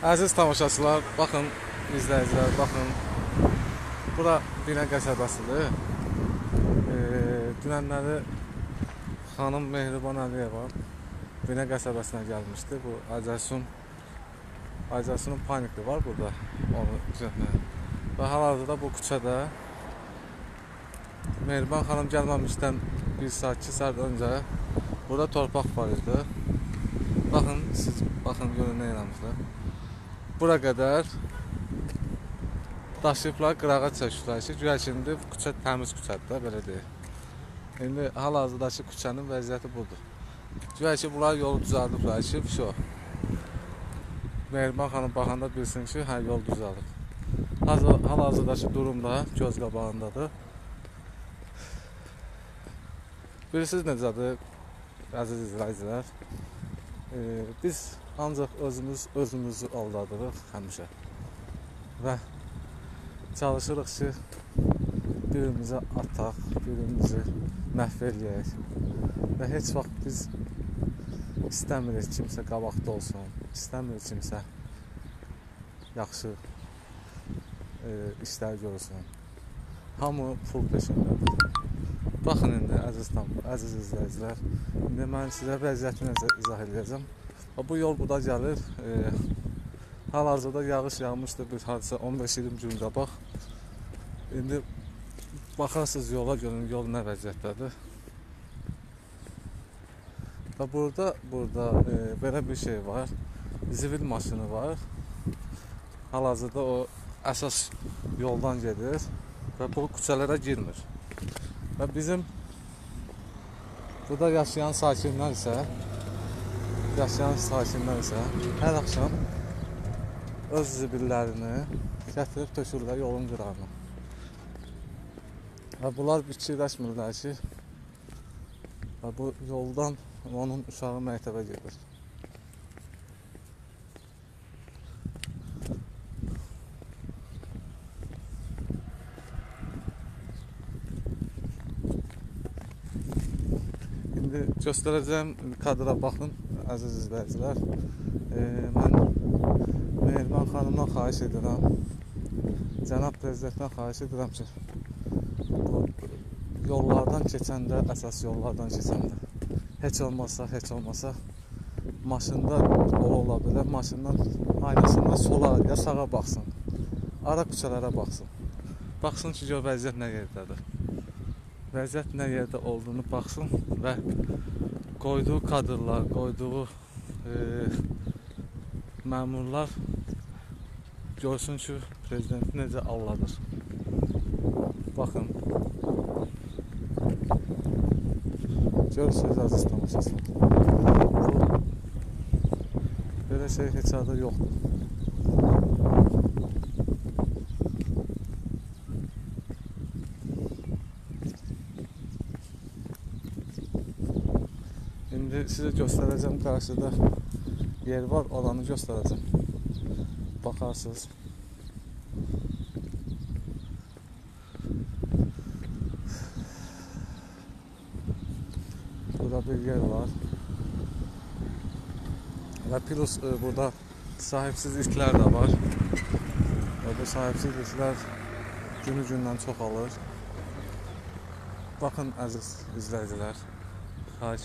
Əziz tamaşaçılar, baxın, izləyicilər, baxın. Bura Binə qəsəbəsidir. Dünənləri xanım Mehriban Əliyeva Binə qəsəbəsinə gəlmişdi. Bu Aycasunun panikli var burada. Onu düzəltməyə. Və hal-hazırda bu küçədə Mehriban xanım gəlməmişdən 1 saat, 2 saat öncə burada torpaq var idi. Baxın, siz baxın, görün nə eləmişlər. Bura qədər daşıyıblar, qırağa çəkmişlər ki, güya ki, indi küçə təmiz küçədir, belə deyil. İndi hal-hazırdakı küçənin vəziyyəti budur. Güya ki, bunlar yolu düzəldirlər ki, Mehriban xanım baxanda bilsin ki, hə, yol düzəldir. Hal-hazırdakı durum da göz qabağındadır. Bilirsiniz necədir, əziz izləyicilər? Biz ancaq özümüzü aldadırıq həmişə və çalışırıq ki, birimizə ataq, birimizi məhv eləyək və heç vaxt biz istəmirik kimsə qabaqda olsun, istəmirik kimsə yaxşı işlər görsün. Hamı pul peşindədir. Baxın indi, əziz izləyicilər, indi mən sizə vəziyyətini izah edəcəm. Bu yol burada gəlir. Hal-hazırda yağış yağmışdır, bir hadisə 15-20 gün qabaq. İndi baxarsınız yola, görün yol nə vəziyyətdədir. Və burada belə bir şey var. Zivil maşını var. Hal-hazırda o əsas yoldan gedir və bu küçələrə girmir. Və bizim burada yaşayan sakinlər isə hər axşam öz zibillərini gətirib tökürlər yolun qırağına. Və bunlar fikirləşmirlər ki, bu yoldan onun uşağı məktəbə gedir. İndi göstərəcəyim kadra baxın, əziz izləyicilər. Mən Mehriban xanımdan xahiş edirəm, cənab prezidentdən xahiş edirəm ki, bu yollardan keçəndə, əsas yollardan keçəndə heç olmasa maşında ola bilər, maşından aynasında sola ya sağa baxsın, ara küçələrə baxsın. Baxsın ki, gör vəziyyət nə yerdədir. Vəziyyət nə yerdə olduğunu baxsın və qoyduğu kadrlar, qoyduğu məmurlar görsün ki, prezidenti necə alladır. Baxın. Görürsünüz, əziz tamaşaçılar. Belə şey heç adı yoxdur. İndi sizə göstərəcəm, qarşıda yer var, oranı göstərəcəm. Baxarsınız. Burada bir yer var. Və plus burada sahibsiz itlər də var. Və bu sahibsiz itlər günü-gündən çoxalır. Baxın, əziz izləyicilər, xahiş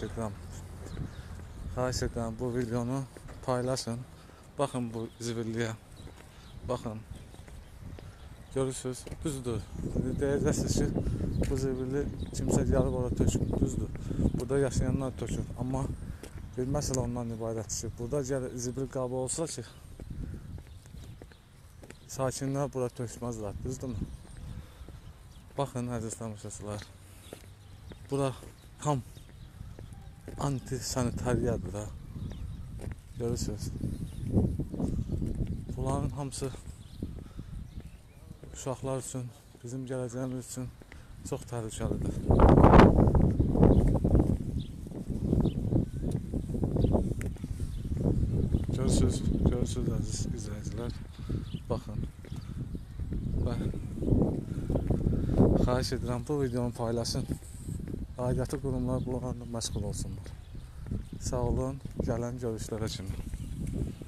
edirəm bu videonu paylaşın. Baxın bu zibilliyə. Baxın. Görürsünüz, düzdür. Deyəcəksiniz ki, bu zibilli kimsə gəlib orada tökür, düzdür. Burada yaşayanlar tökür. Amma bir məsələ ondan ibarətdir ki, burada zibil qabı olsa ki, sakinlər bura tökməzlər, düzdürmü? Baxın, əziz tamaşaçılar. Bura tam anti-sanitariyadır da. Görürsünüz. Bunların hamısı uşaqlar üçün, bizim gələcəyimiz üçün çox təhlükəlidir. Görürsünüz, əziz izləyicilər. Baxın. Və xahiş edirəm, bu videonu paylaşın. Aidiyyatı qurumlar bunlarla məşğul olsunlar. Sağ olun, gələn görüşlərə kimi.